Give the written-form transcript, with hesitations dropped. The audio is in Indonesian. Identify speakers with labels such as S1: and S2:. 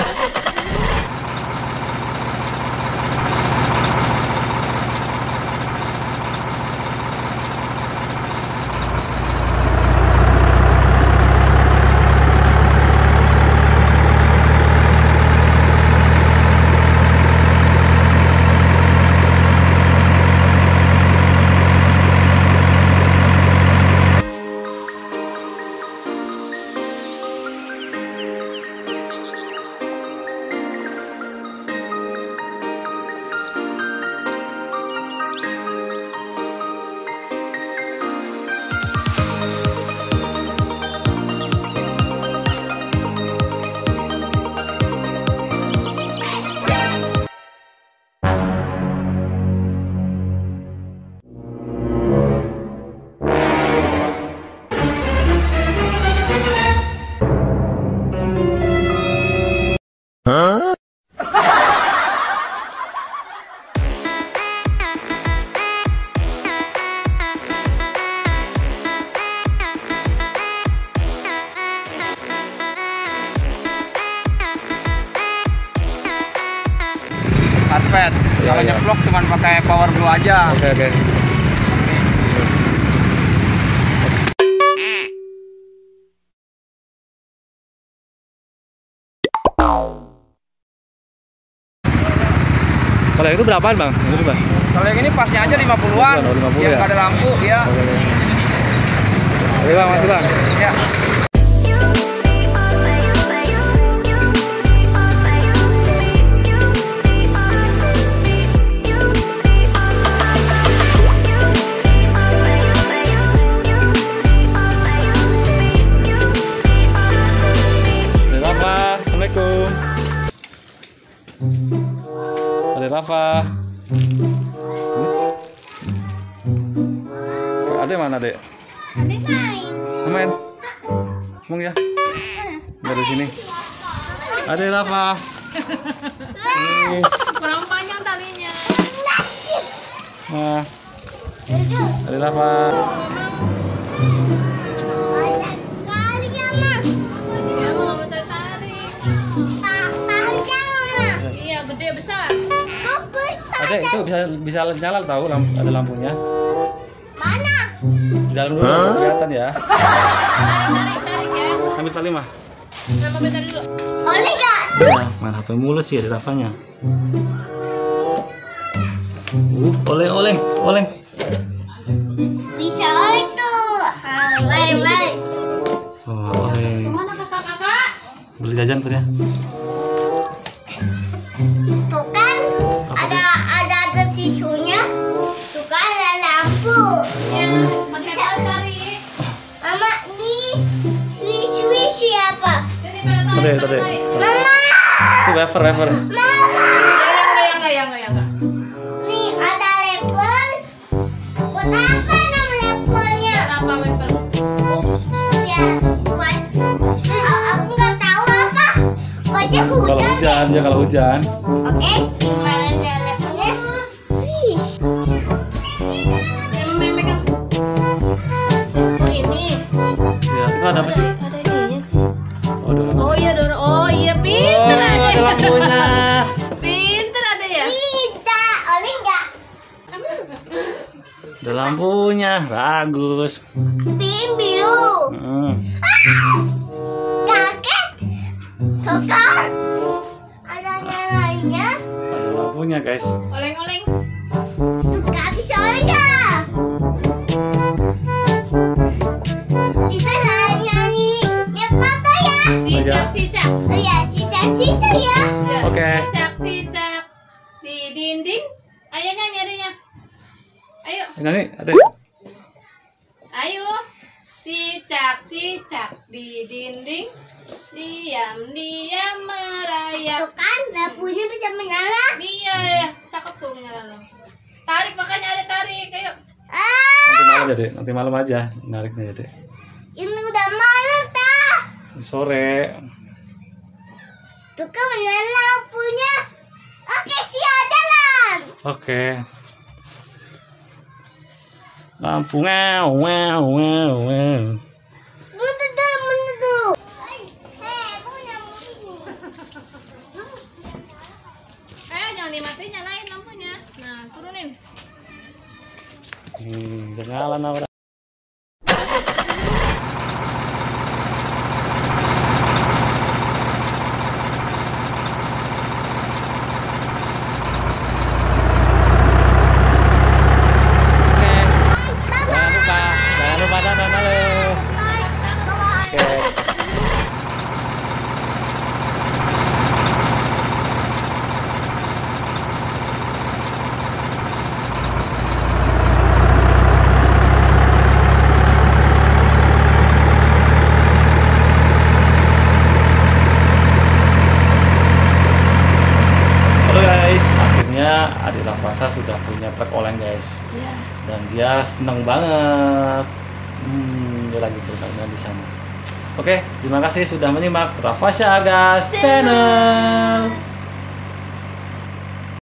S1: Karpet. Kalau nyeplok cuma pakai power glue aja.
S2: Oke. Kalau itu berapaan bang? Ini bang?
S1: Kalau yang ini pasnya aja 50-an.
S2: 50
S1: yang
S2: ya?
S1: nggak ada lampu ya.
S2: Oke bang, masih bang.
S1: Ya.
S2: Assalamualaikum. Ada Rafa. Ada mana dek?
S3: Ada
S2: Main. Ngomong ya. Dari sini. Ada Rafa.
S3: kurang panjang talinya.
S2: Nah. Ada Rafa.
S3: Dia mau tarik. Iya, gede besar.
S2: Ada itu bisa nyala tahu ada lampunya.
S3: Mana?
S2: Di dalam dulu kelihatan ya.
S3: Tarik ya.
S2: Ambil tali mah.
S3: Kenapa bentar dulu? Boleh nggak?
S2: Nah, mana HP mulus sih ada Rafanya. Oleng.
S3: Bisa oleh tuh. Baik.
S2: Oh, oleng.
S3: Mana kakak?
S2: Beli jajan punya.
S3: Tuh kan ada tisunya. Tuh kan ada lampu. Ya, pakai tarik. Mama, nih swish apa?
S2: Tadi.
S3: Mama.
S2: Itu wafer.
S3: Enggak. Nih ada lepon. Buat apa nama leponnya? Apa lepon? Ya, buat. Aku nggak tahu apa. Buatnya hujan.
S2: Kalau hujan.
S3: Oke, gimana leponnya? Megang. Ini.
S2: Ya, itu ada apa sih?
S3: Ada ininya sih.
S2: Oh, ada
S3: Oh iya, pinter ada.
S2: ada lampunya.
S3: Pinter ada ya? Tidak, oleh enggak?
S2: Ada lampunya, bagus.
S3: Pink biru. Kaget. Tuh kan? Ada nyalanya.
S2: Ada lampunya, guys.
S3: Oleng. Tuh gak bisa oleh enggak? Kita nyanyi apa ya? Cicak. Oh ya, cicak ya.
S2: Oke.
S3: Cicak di dinding. Ayo nyanyi adanya. Ayo.
S2: Nyanyi, ada.
S3: Ayo. Cicak di dinding. Diam merayap. Tuh kan lampunya bisa menyala. Iya, cakep tuh menyala. Tarik, makanya ada tarik. Ayo.
S2: Nanti malam aja nariknya ya, Dek.
S3: Ini udah malam, tah.
S2: Sore.
S3: Tuh kan menyala lampunya. Oke, siap jalan.
S2: Oke. Lampu wow.
S3: Mundur dulu. Hei, kamu nyamuk ini. nih, mati nyalain lampunya. Nah, turunin.
S2: Nyala Naura. Jangan lupa dadah halo. Oke. Halo guys, akhirnya adik Rafasa sudah punya truk oleng guys. Dan dia seneng banget. Dia lagi bermain di sana. Oke, terima kasih sudah menyimak Rafasa Gas Channel.